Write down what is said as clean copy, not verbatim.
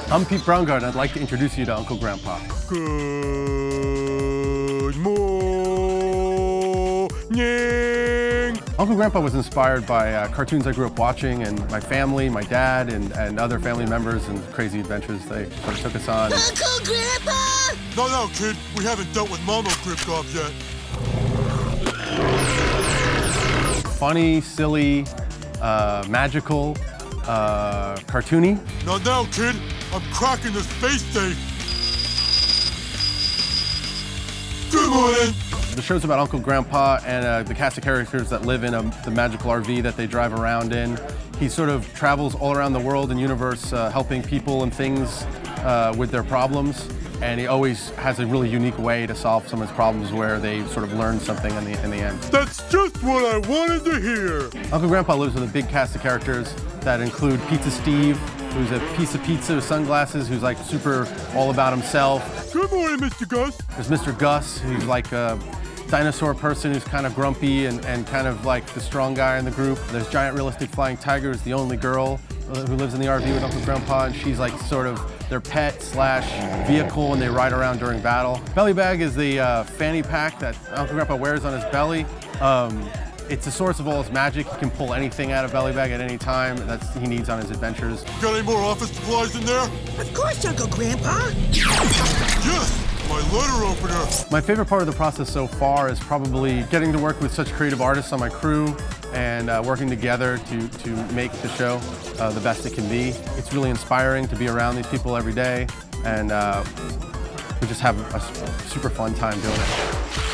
I'm Pete Browngarden. I'd like to introduce you to Uncle Grandpa. Good morning. Uncle Grandpa was inspired by cartoons I grew up watching, and my family, my dad, and other family members, and crazy adventures they sort of took us on. Uncle Grandpa! No, kid. We haven't dealt with Mama Gripgob yet. Funny, silly, magical, cartoony. Now, kid. I'm cracking this space safe. Good morning. The show's about Uncle Grandpa and the cast of characters that live in the magical RV that they drive around in. He sort of travels all around the world and universe helping people and things with their problems. And he always has a really unique way to solve some of his problems where they sort of learn something in the end. That's just what I wanted to hear. Uncle Grandpa lives with a big cast of characters that include Pizza Steve, who's a piece of pizza with sunglasses, who's like super all about himself. Good morning, Mr. Gus. There's Mr. Gus, who's like a dinosaur person who's kind of grumpy and kind of like the strong guy in the group. There's Giant Realistic Flying Tiger, who's the only girl who lives in the RV with Uncle Grandpa, and she's like sort of their pet / vehicle when they ride around during battle. Belly bag is the fanny pack that Uncle Grandpa wears on his belly. It's a source of all his magic. He can pull anything out of Belly Bag at any time that he needs on his adventures. Got any more office supplies in there? Of course, Uncle Grandpa. Yes, my letter opener. My favorite part of the process so far is probably getting to work with such creative artists on my crew and working together to make the show the best it can be. It's really inspiring to be around these people every day, and we just have a super fun time doing it.